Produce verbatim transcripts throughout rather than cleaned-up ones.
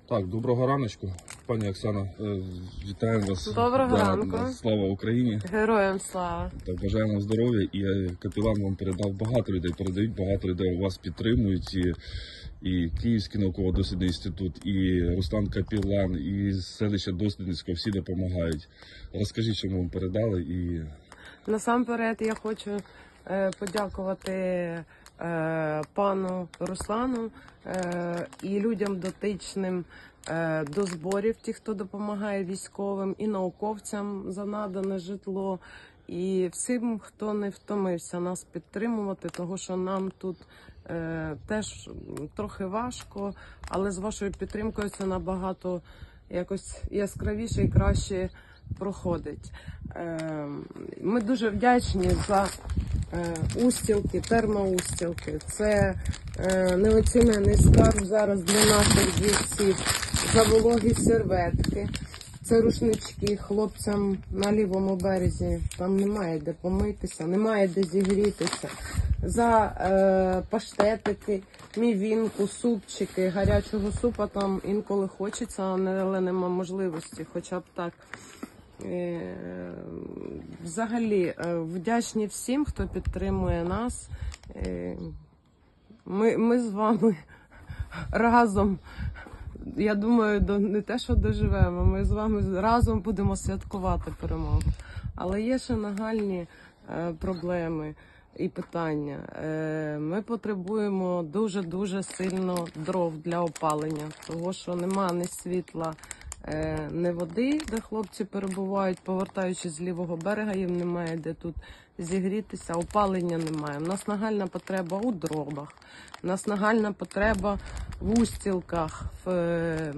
Так, доброго раночку, пані Оксана, е, вітаємо вас. Доброго Да, ранку. да, слава Україні. Героям слава. Так, бажаємо здоров'я. І е, капелан вам передав, багато людей передають, багато людей вас підтримують. І, і Київський науково-дослідний інститут, і Руслан Капелан, і селище Дослідницького, всі допомагають. Розкажіть, що ми вам передали. І... Насамперед я хочу е, подякувати е, пану Руслану е, і людям дотичним е, до зборів, ті, хто допомагає військовим, і науковцям за надане житло, і всім, хто не втомився нас підтримувати, тому що нам тут е, теж трохи важко, але з вашою підтримкою це набагато якось яскравіше і краще проходить. Е, Ми дуже вдячні за е, устілки, термоустілки. Це е, неоцінений скарб зараз для наших бійців. За вологі серветки. Це рушнички хлопцям на лівому березі. Там немає де помитися, немає де зігрітися. За е, паштетики, мівінку, супчики, гарячого супа там інколи хочеться, але нема можливості, хоча б так. Е, взагалі, е, вдячні всім, хто підтримує нас. Е, ми, ми з вами разом, я думаю, до, не те, що доживемо, ми з вами разом будемо святкувати перемогу. Але є ще нагальні е, проблеми і питання. Е, ми потребуємо дуже-дуже сильно дров для опалення, того що нема ні світла, е, ні води, де хлопці перебувають, повертаючись з лівого берега, їм немає де тут зігрітися, опалення немає. У нас нагальна потреба у дровах, у нас нагальна потреба в устілках, в е,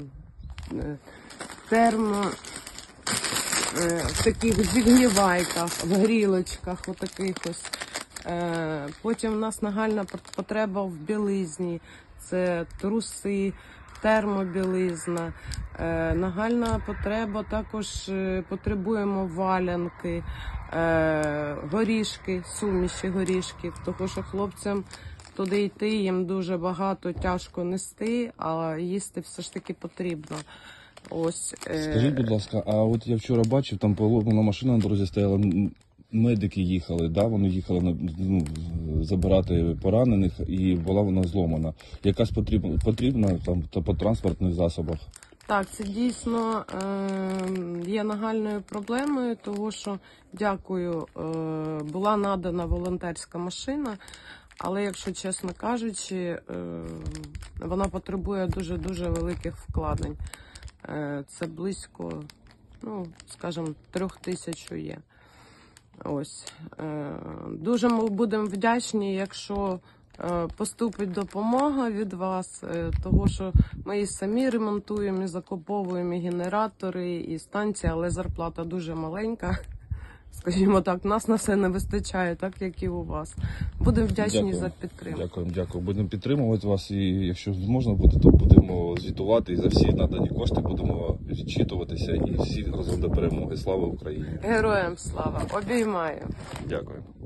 термо, е, в таких зігрівайках, в грілочках, отаких ось. Е, потім у нас нагальна потреба в білизні, це труси, термобілизна. Е, нагальна потреба також е, потребуємо валянки, е, горішки, суміші горішків, тому що хлопцям туди йти їм дуже багато, тяжко нести, а їсти все ж таки потрібно. Ось. Е... Скажіть, будь ласка, а от я вчора бачив, там поломана машина на дорозі стояла, медики їхали, да? Вони їхали ну, забирати поранених, і була вона зломана. Якась потрібна, потрібна там по транспортних засобах? Так, це дійсно е, є нагальною проблемою, тому що, дякую, е, була надана волонтерська машина, але, якщо чесно кажучи, е, вона потребує дуже-дуже великих вкладень. Е, це близько, ну, скажімо, трьох тисяч є. Ось. Е, дуже ми будемо вдячні, якщо е, поступить допомога від вас, е, того що ми і самі ремонтуємо, і закуповуємо і генератори, і станції, але зарплата дуже маленька. Скажімо так, нас на все не вистачає, так як і у вас. Будемо вдячні Дякую. за підтримку. Дякую, дякую. Будемо підтримувати вас, і якщо можна буде, то будемо звітувати, і за всі надані кошти будемо відчитуватися, і всі разом до перемоги. Слава Україні! Героям слава! Обіймаю! Дякую.